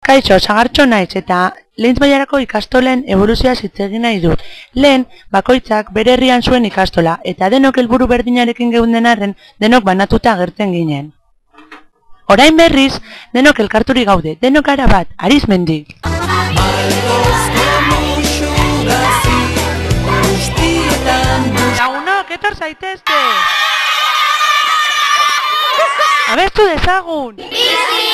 Kaixo, Sagartxo naiz eta lehentz mailarako ikastolen evoluzioa hitz egin nahi dut. Lehen, bakoitzak bere herrian zuen ikastola, eta denok helburu berdinarekin geunden arren, denok banatuta agertzen ginen. Orain berriz, denok elkarturi gaude, denok gara bat, Arizmendi. Lagunok, etor zaitezte! Abestu dezagun!